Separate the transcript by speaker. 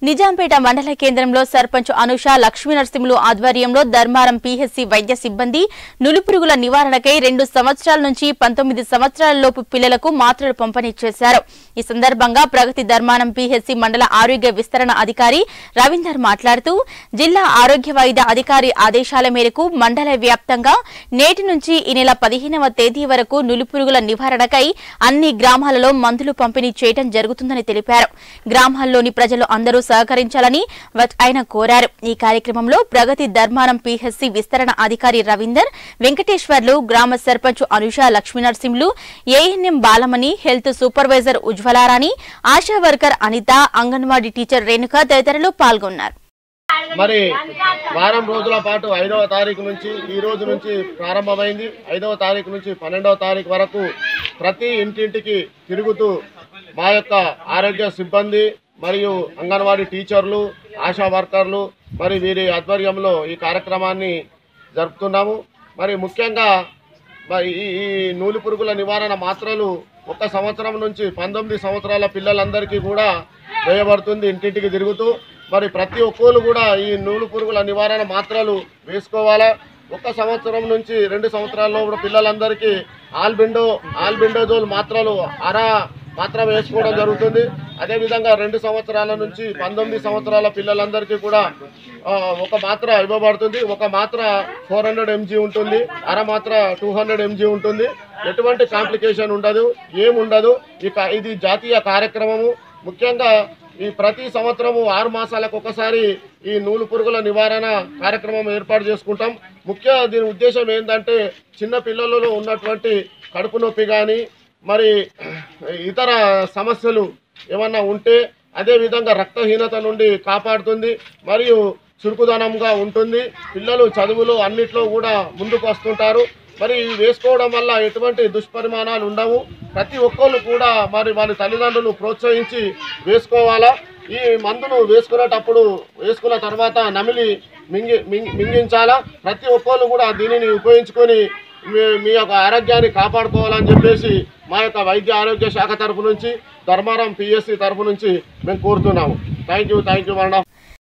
Speaker 1: నిజాంపేట మండల కేంద్రంలో సర్పంచ్ అనుష లక్ష్మీ నరసింహులు ఆధ్వర్యంలో ధర్మారం పీహెచ్సీ వైద్య సిబ్బంది నులిపురుగుల నివారణకై 2 సంవత్సరాల నుంచి 19 సంవత్సరాల లోపు పిల్లలకు మాత్రలు పంపిణీ చేశారు। ఈ సందర్భంగా ప్రగతి ధర్మారం పీహెచ్సీ మండల ఆరోగ్య విస్తరణ అధికారి రవీందర్ మాట్లాడుతూ జిల్లా ఆరోగ్య వైద్య అధికారి ఆదేశాల మేరకు మండల వ్యాప్తంగా నేటి నుంచి ఈ నెల 15వ తేదీ వరకు నులిపురుగుల నివారణకై అన్ని గ్రామాలలో మందులు పంపిణీ చేయడం జరుగుతుందని తెలిపారు। గ్రామాల్లోని ప్రజలు అందరూ సహకరించాలని ఆయన కోరారు। ఈ కార్యక్రమంలో ప్రగతి ధర్మారం పీహెచ్సీ విస్తరణ అధికారి రవీందర్, వెంకటేశ్వర్లు, గ్రామ sarpanch Anusha Lakshmi Narasimhulu, ANM Balamani, health supervisor Ujwalarani, ASHA worker Anitha, Anganwadi teacher Renuka తదితరులు పాల్గొన్నారు।
Speaker 2: మరి వారం రోజుల పాటు 5వ తారీఖు నుంచి ఈ రోజు నుంచి ప్రారంభమైంది। 5వ తారీఖు నుంచి 12వ తారీఖు వరకు ప్రతి ఇంటింటికి తిరుగుతూ మా యొక్క ఆరోగ్య సిబ్బంది మరియు అంగన్వాడీ టీచర్లు, ఆశా వర్కర్లు మరి వీరి ఆధ్వర్యంలో ఈ కార్యక్రమాన్ని జరుపుతున్నాము। మరి ముఖ్యంగా ఈ నూలు పురుగుల నివారణ మాత్రలు 1 సంవత్సరం నుంచి 19 సంవత్సరాల పిల్లలందరికీ కూడా వేయబడుతుంది ఇంటింటికి తిరుగుతూ। మరి ప్రతి ఒక్కరు కూడా ఈ నూలు పురుగుల నివారణ మాత్రలు వేసుకోవాలా। 1 సంవత్సరం నుంచి 2 సంవత్సరాల్లో కూడా పిల్లలందరికీ ఆల్బెండోజోల్ మాత్రలు మాత్రం వేసుకోవడం జరుగుతుంది। అదేవిధంగా 2 సంవత్సరాల నుంచి 19 సంవత్సరాల పిల్లలందరికీ కూడా ఒక మాత్ర ఇవ్వబడుతుంది। ఒక మాత్ర 400 mg ఉంటుంది, అర మాత్ర 200 mg ఉంటుంది। ఎటువంటి కాంప్లికేషన్ ఉండదు, ఏముండదు। ఇది జాతీయ కార్యక్రమము। ముఖ్యంగా ఈ ప్రతి సంవత్సరము 6 మాసాలకు ఒకసారి ఈ నూలు పురుగుల నివారణ కార్యక్రమం ఏర్పాటు చేసుకుంటాం। దీని ఉద్దేశం ఏంటంటే చిన్న పిల్లలలో ఉన్నటువంటి కడుపు నొప్పి కానీ మరి ఇతర సమస్యలు ఏమన్నా ఉంటే అదేవిధంగా రక్తహీనత నుండి కాపాడుతుంది మరియు చురుకుదనంగా ఉంటుంది। పిల్లలు చదువులో అన్నిట్లో కూడా ముందుకు వస్తుంటారు। మరి వేసుకోవడం వల్ల ఎటువంటి దుష్పరిమాణాలు ఉండవు। ప్రతి ఒక్కళ్ళు కూడా మరి వారి తల్లిదండ్రులు ప్రోత్సహించి వేసుకోవాలా। ఈ మందులు వేసుకున్న తర్వాత నమిలి మింగించాలా। ప్రతి ఒక్కళ్ళు కూడా దీనిని ఉపయోగించుకొని మీ యొక్క ఆరోగ్యాన్ని కాపాడుకోవాలని చెప్పేసి మా యొక్క వైద్య ఆరోగ్య శాఖ తరఫు నుంచి ధర్మారం పిఎస్సి తరఫు నుంచి మేము కోరుతున్నాము। Thank you